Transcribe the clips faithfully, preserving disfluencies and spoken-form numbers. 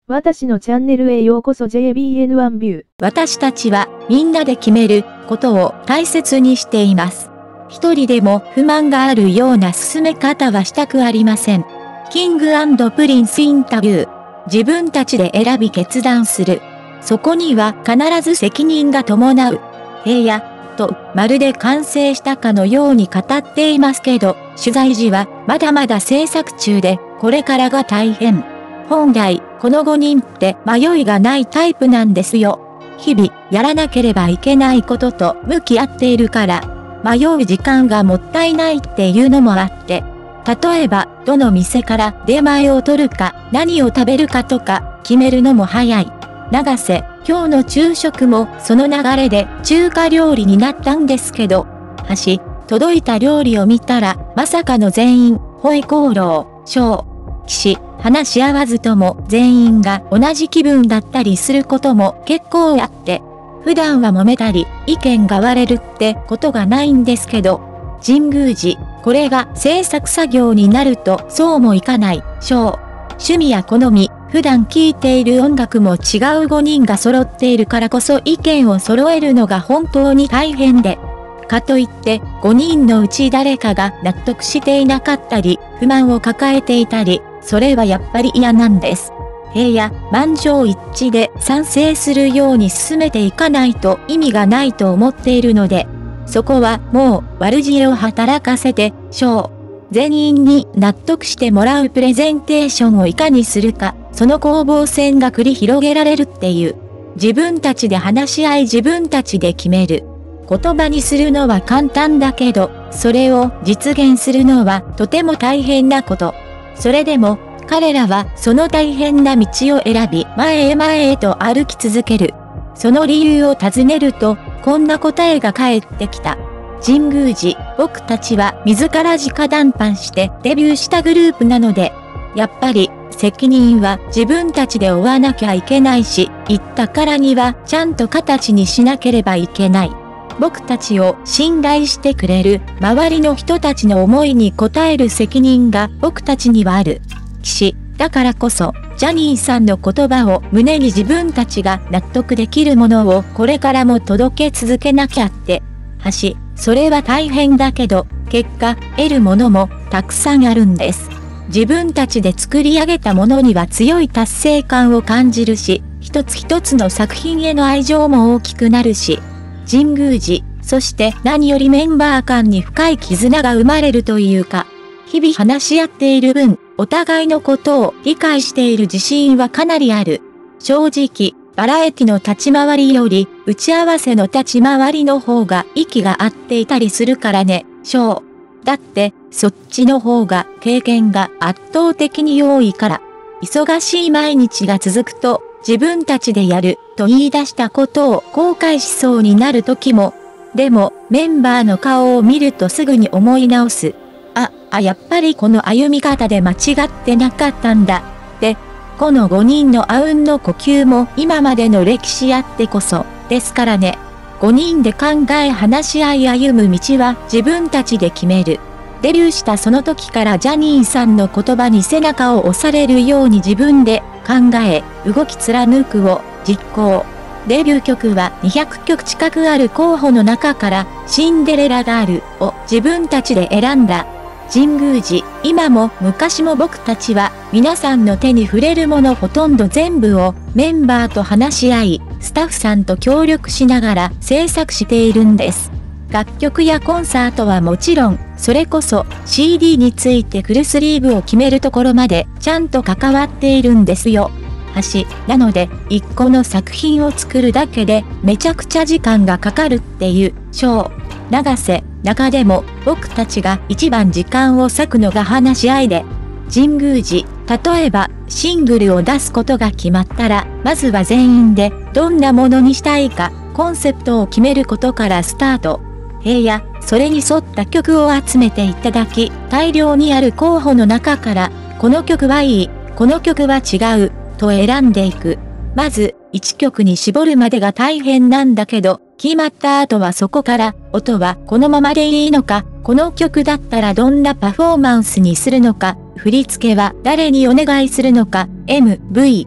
私のチャンネルへようこそ ジェイビーエヌワン ビュー。 私たちはみんなで決めることを大切にしています。一人でも不満があるような進め方はしたくありません。キング&プリンスインタビュー。自分たちで選び決断する。そこには必ず責任が伴う。平野とまるで完成したかのように語っていますけど、取材時はまだまだ制作中でこれからが大変。本来、このごにんって迷いがないタイプなんですよ。日々、やらなければいけないことと向き合っているから、迷う時間がもったいないっていうのもあって、例えば、どの店から出前を取るか、何を食べるかとか、決めるのも早い。永瀬、今日の昼食もその流れで中華料理になったんですけど、箸、届いた料理を見たら、まさかの全員、ホイコーロー、小、岸、話し合わずとも全員が同じ気分だったりすることも結構あって、普段は揉めたり意見が割れるってことがないんですけど、神宮寺、これが制作作業になるとそうもいかない、小、趣味や好み、普段聴いている音楽も違うごにんが揃っているからこそ意見を揃えるのが本当に大変で、かといってごにんのうち誰かが納得していなかったり、不満を抱えていたり、それはやっぱり嫌なんです。平野、満場一致で賛成するように進めていかないと意味がないと思っているので、そこはもう悪知恵を働かせて、小、全員に納得してもらうプレゼンテーションをいかにするか、その攻防戦が繰り広げられるっていう。自分たちで話し合い自分たちで決める。言葉にするのは簡単だけど、それを実現するのはとても大変なこと。それでも、彼らはその大変な道を選び、前へ前へと歩き続ける。その理由を尋ねると、こんな答えが返ってきた。神宮寺、僕たちは自ら直談判してデビューしたグループなので、やっぱり責任は自分たちで負わなきゃいけないし、言ったからにはちゃんと形にしなければいけない。僕たちを信頼してくれる周りの人たちの思いに応える責任が僕たちにはある。岸、だからこそ、ジャニーさんの言葉を胸に自分たちが納得できるものをこれからも届け続けなきゃって。橋、それは大変だけど、結果、得るものもたくさんあるんです。自分たちで作り上げたものには強い達成感を感じるし、一つ一つの作品への愛情も大きくなるし、神宮寺、そして何よりメンバー間に深い絆が生まれるというか、日々話し合っている分、お互いのことを理解している自信はかなりある。正直、バラエティの立ち回りより、打ち合わせの立ち回りの方が息が合っていたりするからね、小。だって、そっちの方が経験が圧倒的に多いから。忙しい毎日が続くと、自分たちでやると言い出したことを後悔しそうになる時も、でもメンバーの顔を見るとすぐに思い直す。あ、あ、やっぱりこの歩み方で間違ってなかったんだ。で、このごにんのあうんの呼吸も今までの歴史あってこそですからね。ごにんで考え話し合い歩む道は自分たちで決める。デビューしたその時からジャニーさんの言葉に背中を押されるように自分で考え、動き貫くを実行。デビュー曲はにひゃくきょく近くある候補の中からシンデレラガールを自分たちで選んだ。神宮寺、今も昔も僕たちは皆さんの手に触れるものほとんど全部をメンバーと話し合い、スタッフさんと協力しながら制作しているんです。楽曲やコンサートはもちろん、それこそ シーディー についてフルスリーブを決めるところまでちゃんと関わっているんですよ。橋、なので、一個の作品を作るだけでめちゃくちゃ時間がかかるっていう、小、永瀬、中でも僕たちが一番時間を割くのが話し合いで、神宮寺、例えばシングルを出すことが決まったら、まずは全員でどんなものにしたいか、コンセプトを決めることからスタート。平野、それに沿った曲を集めていただき、大量にある候補の中から、この曲はいい、この曲は違う、と選んでいく。まず、いちきょくに絞るまでが大変なんだけど、決まった後はそこから、音はこのままでいいのか、この曲だったらどんなパフォーマンスにするのか、振り付けは誰にお願いするのか、エムブイ は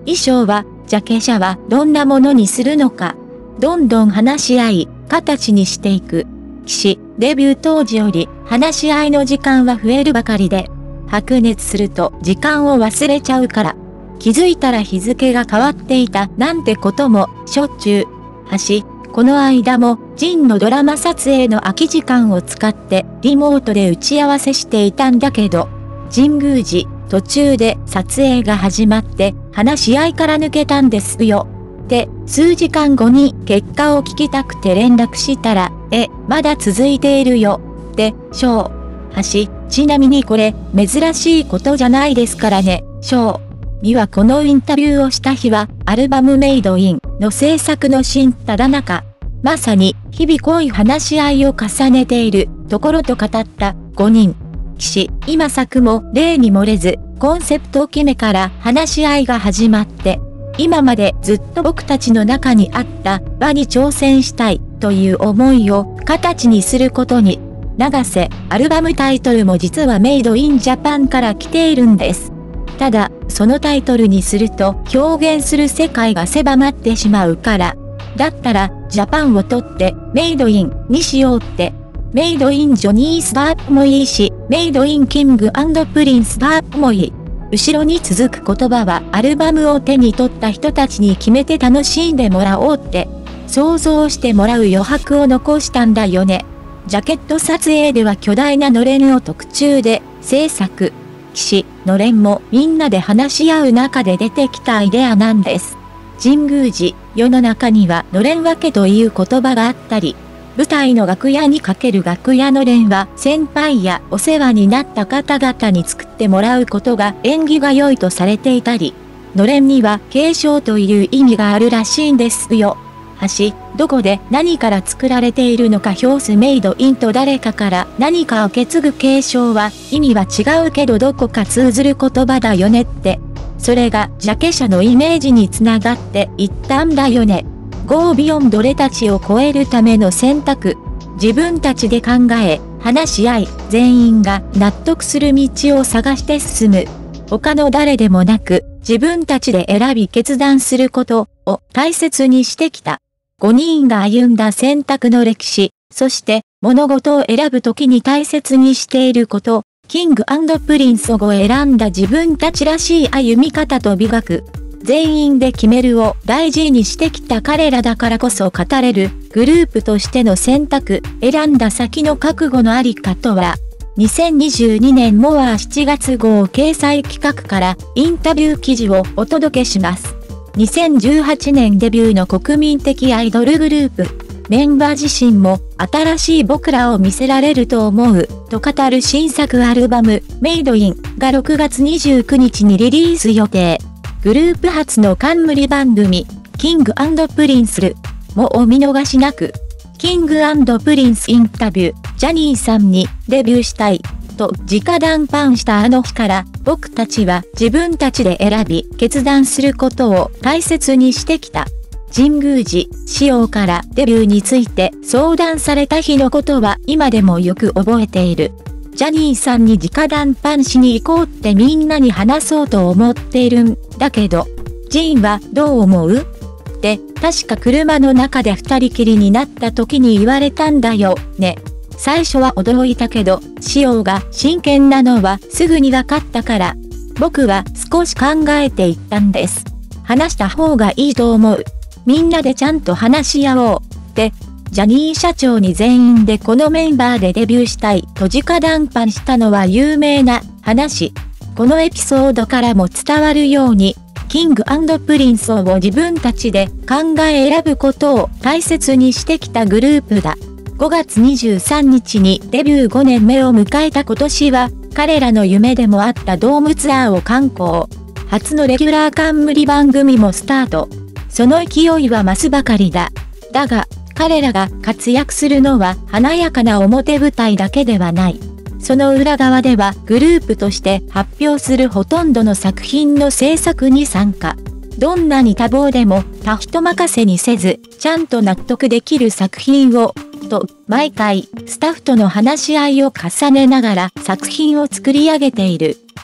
衣装は、ジャケ写はどんなものにするのか。どんどん話し合い、形にしていく。岸、デビュー当時より話し合いの時間は増えるばかりで、白熱すると時間を忘れちゃうから。気づいたら日付が変わっていたなんてこともしょっちゅう。橋、この間も、ジンのドラマ撮影の空き時間を使ってリモートで打ち合わせしていたんだけど、神宮寺、途中で撮影が始まって話し合いから抜けたんですよ。で、数時間後に結果を聞きたくて連絡したら、え、まだ続いているよ。で、しょう。橋、ちなみにこれ、珍しいことじゃないですからね、しょう。にはこのインタビューをした日は、アルバムメイドインの制作の真っただ中。まさに、日々濃い話し合いを重ねているところと語ったごにん。岸、今作も例に漏れず、コンセプトを決めから話し合いが始まって、今までずっと僕たちの中にあった輪に挑戦したいという思いを形にすることに。永瀬、アルバムタイトルも実はメイドインジャパンから来ているんです。ただ、そのタイトルにすると表現する世界が狭まってしまうから。だったら、ジャパンを取ってメイドインにしようって。メイドインジョニー・スタープもいいし、メイドインキング&プリンス・タープもいい。後ろに続く言葉はアルバムを手に取った人たちに決めて楽しんでもらおうって、想像してもらう余白を残したんだよね。ジャケット撮影では巨大なのれんを特注で制作。岸、のれんもみんなで話し合う中で出てきたアイデアなんです。神宮寺、世の中にはのれん分けという言葉があったり、舞台の楽屋にかける楽屋のれんは先輩やお世話になった方々に作ってもらうことが縁起が良いとされていたり、のれんには継承という意味があるらしいんですよ。橋、どこで何から作られているのか表すメイドインと誰かから何かを受け継ぐ継承は意味は違うけどどこか通ずる言葉だよねって。それがジャケ写のイメージにつながっていったんだよね。Go Beyond俺たちを超えるための選択。自分たちで考え、話し合い、全員が納得する道を探して進む。他の誰でもなく、自分たちで選び決断することを大切にしてきた。ごにんが歩んだ選択の歴史、そして物事を選ぶときに大切にしていること、キング&プリンスを選んだ自分たちらしい歩み方と美学。全員で決めるを大事にしてきた彼らだからこそ語れるグループとしての選択、選んだ先の覚悟のありかとは、にせんにじゅうにねんモアしちがつ号掲載企画からインタビュー記事をお届けします。にせんじゅうはちねんデビューの国民的アイドルグループ。メンバー自身も新しい僕らを見せられると思うと語る新作アルバムメイドインがろくがつにじゅうくにちにリリース予定。グループ初の冠番組キング&プリンスルもお見逃しなく。キング&プリンスインタビュージャニーさんにデビューしたいと直談判したあの日から僕たちは自分たちで選び決断することを大切にしてきた。神宮寺仕様からデビューについて相談された日のことは今でもよく覚えている。ジャニーさんに直談判しに行こうってみんなに話そうと思っているんだけど、ジンはどう思う？って確か車の中で二人きりになった時に言われたんだよね。最初は驚いたけど、仕様が真剣なのはすぐに分かったから、僕は少し考えていったんです。話した方がいいと思う。みんなでちゃんと話し合おうって、ジャニー社長に全員でこのメンバーでデビューしたいと直談判したのは有名な話。このエピソードからも伝わるように、キング&プリンスを自分たちで考え選ぶことを大切にしてきたグループだ。ごがつにじゅうさんにちにデビューごねんめを迎えた今年は、彼らの夢でもあったドームツアーを敢行。初のレギュラー冠番組もスタート。その勢いは増すばかりだ。だが、彼らが活躍するのは華やかな表舞台だけではない。その裏側ではグループとして発表するほとんどの作品の制作に参加。どんなに多忙でも他人任せにせず、ちゃんと納得できる作品を、と毎回スタッフとの話し合いを重ねながら作品を作り上げている。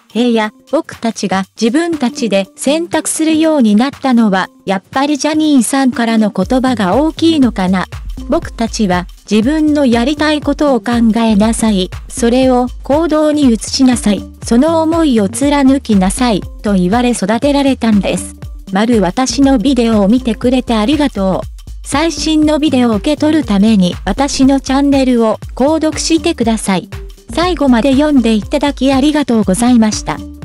へや、僕たちが自分たちで選択するようになったのは、やっぱりジャニーさんからの言葉が大きいのかな。僕たちは自分のやりたいことを考えなさい。それを行動に移しなさい。その思いを貫きなさい。と言われ育てられたんです。丸私のビデオを見てくれてありがとう。最新のビデオを受け取るために私のチャンネルを購読してください。最後まで読んでいただきありがとうございました。